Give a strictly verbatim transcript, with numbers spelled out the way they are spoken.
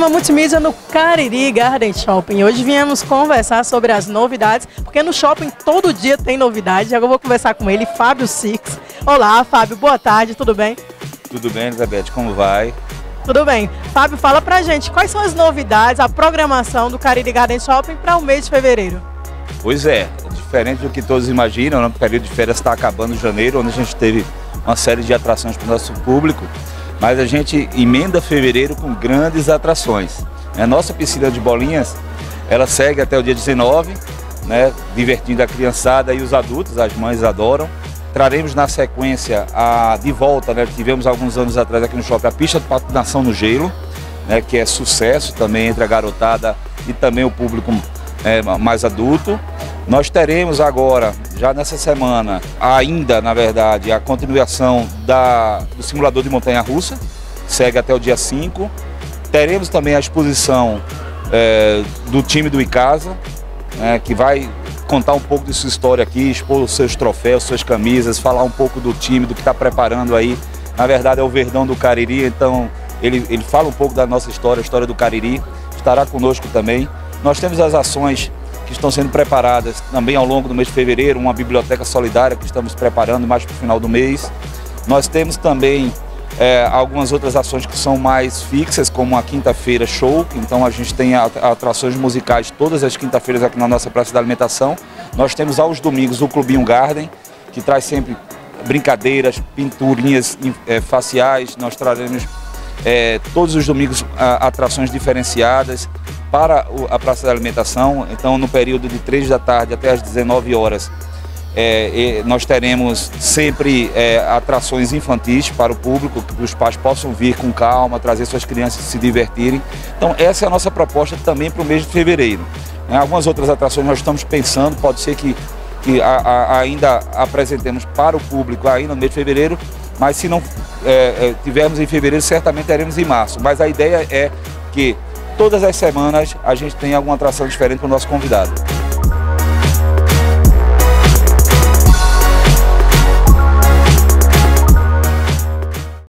programa Multimídia no Cariri Garden Shopping. Hoje viemos conversar sobre as novidades, porque no shopping todo dia tem novidade. Agora eu vou conversar com ele, Fábio Six. Olá, Fábio, boa tarde, tudo bem? Tudo bem, Elizabeth, como vai? Tudo bem. Fábio, fala pra gente, quais são as novidades, a programação do Cariri Garden Shopping para o mês de fevereiro? Pois é, diferente do que todos imaginam, né? O período de férias está acabando em janeiro, onde a gente teve uma série de atrações para o nosso público, mas a gente emenda fevereiro com grandes atrações. A nossa piscina de bolinhas, ela segue até o dia dezenove, né, divertindo a criançada e os adultos, as mães adoram. Traremos na sequência, a, de volta, né, tivemos alguns anos atrás aqui no shopping, a pista de patinação no gelo, né, que é sucesso também entre a garotada e também o público é, mais adulto. Nós teremos agora, já nessa semana, ainda, na verdade, a continuação da, do simulador de montanha-russa, segue até o dia cinco. Teremos também a exposição é, do time do Icasa, né, que vai contar um pouco de sua história aqui, expor os seus troféus, suas camisas, falar um pouco do time, do que está preparando aí. Na verdade é o Verdão do Cariri, então ele, ele fala um pouco da nossa história, a história do Cariri, estará conosco também. Nós temos as ações que estão sendo preparadas também ao longo do mês de fevereiro, uma biblioteca solidária que estamos preparando mais para o final do mês. Nós temos também é, algumas outras ações que são mais fixas, como a quinta-feira show, então a gente tem atrações musicais todas as quinta-feiras aqui na nossa praça da alimentação. Nós temos aos domingos o Clubinho Garden, que traz sempre brincadeiras, pinturinhas é, faciais. Nós traremos é, todos os domingos a, atrações diferenciadas para a praça da alimentação. Então no período de três da tarde até as dezenove horas é, nós teremos sempre é, atrações infantis para o público, que os pais possam vir com calma, trazer suas crianças se divertirem. Então essa é a nossa proposta também para o mês de fevereiro. Algumas outras atrações nós estamos pensando, pode ser que, que a, a, ainda apresentemos para o público ainda no mês de fevereiro, mas se não é, é, tivermos em fevereiro, certamente teremos em março. Mas a ideia é que todas as semanas a gente tem alguma atração diferente para o nosso convidado.